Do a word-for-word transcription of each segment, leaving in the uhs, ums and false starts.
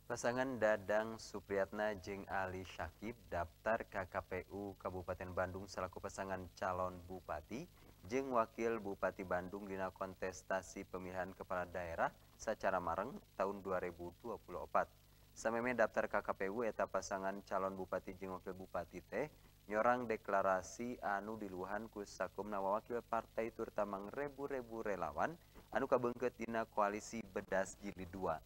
Pasangan Dadang Supriyatna jeung Ali Syakib daftar ka K P U Kabupaten Bandung selaku pasangan calon bupati jeung wakil Bupati Bandung dina kontestasi pemilihan kepala daerah sacara mareng tahun dua ribu dua puluh empat. Sameme daftar ka K P U eta pasangan calon bupati jeung wakil bupati teh nyorang deklarasi anu diluhan ku sakumna wakil partai turta mangrebu-rebu relawan anu kabeungkeut dina koalisi Bedas Jilid dua.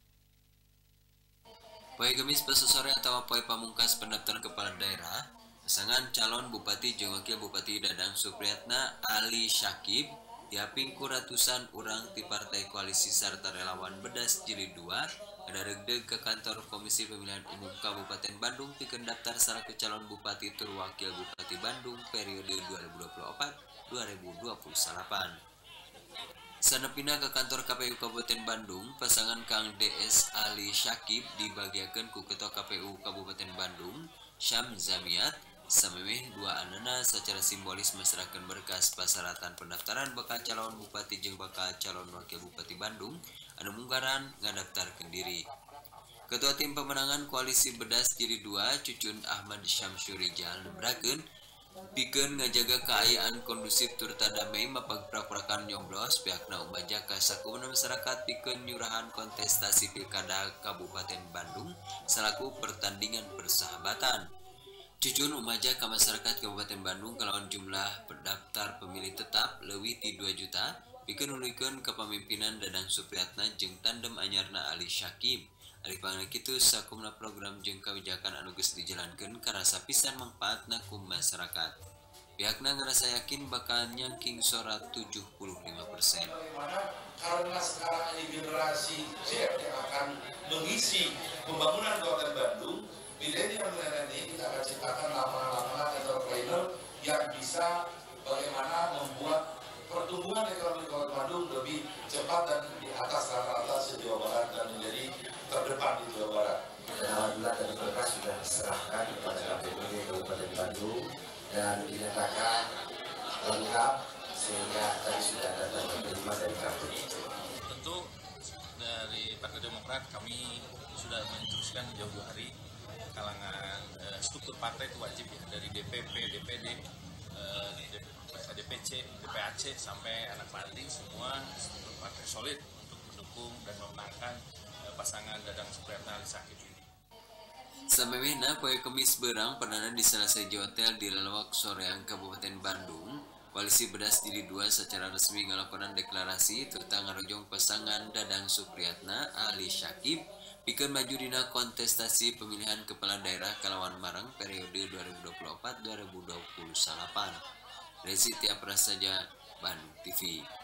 Poe Kemis pesesore atau poe pamungkas pendaftaran kepala daerah, pasangan calon bupati jeung wakil bupati Dadang Supriyatna Ali Syakib diaping ku ratusan urang ti partai koalisi sarta relawan Bedas Jilid dua ngadaregdeg ke kantor Komisi Pemilihan Umum Kabupaten Bandung pikeun daftar salaku calon bupati tur wakil bupati Bandung periode dua ribu dua puluh empat dua ribu dua puluh delapan. Sanepina ke kantor K P U Kabupaten Bandung, pasangan Kang D S Ali Syakib dibagiakeun ku Ketua K P U Kabupaten Bandung, Syam Zamiat, samemeh dua anana secara simbolis masrahkeun berkas pasaratan pendaftaran bakal calon bupati jeung bakal calon wakil bupati Bandung anu munggaran ngadaftarkeun diri. Ketua Tim Pemenangan Koalisi Bedas Jilid dua, Cucun Ahmad Syamsurijal nembrakeun pikeun ngajaga keayaan kondusif turta damai mapagprak-prakan nyoblos pihakna umaja ka sakubeuna masyarakat pikeun nyurahan kontestasi Pilkada Kabupaten Bandung selaku pertandingan persahabatan. Cucun umaja ka masyarakat Kabupaten Bandung kalawan jumlah pendaftar pemilih tetap leuwih ti dua juta pikeun nuluykeun kepemimpinan Dadang Supriyatna jeung tandem anyarna Ali Syakib. Ari pangna kitu sakumna program jeung kawijakan anu geus dijalankeun karasa pisan mangpaatna ku masyarakat. Pihakna ngerasa yakin bakal nyangking sora tujuh puluh lima persen. Karena sekarang ini generasi Z yang akan mengisi pembangunan Kabupaten Bandung, milenial ini kita akan ciptakan lapangan-lapangan entrepreneur yang bisa bagaimana membuat pertumbuhan ekonomi Kabupaten Bandung lebih cepat dan di atas rata-rata se-Jawa Barat dan menjadi terdepan di Jawa Barat. Dan alhamdulillah tadi berkas sudah diserahkan kepada K P U Kabupaten Bandung dan dinyatakan lengkap sehingga tadi sudah datang diterima dari K P U. Tentu dari Partai Demokrat kami sudah menginstruksikan jauh-jauh hari kalangan eh, struktur partai itu wajib ya, dari D P P, D P D, eh, D P C, D P A C sampai anak panting semua struktur partai solid untuk mendukung dan memenangkan eh, pasangan Dadang Supriyatna Ali Syakib ini. Samemehna poe Kemis beurang perdana di salah seji hotel di Lelewak Soreang Kabupaten Bandung, Koalisi Bedas Jilid dua secara resmi ngalakonan deklarasi tentang ngarojong pasangan Dadang Supriyatna Ali Syakib pikeun maju dina kontestasi pemilihan kepala daerah kalawan marang periode dua ribu dua puluh empat dua ribu dua puluh delapan. Rezi Tiap Prasaja, Bandung T V.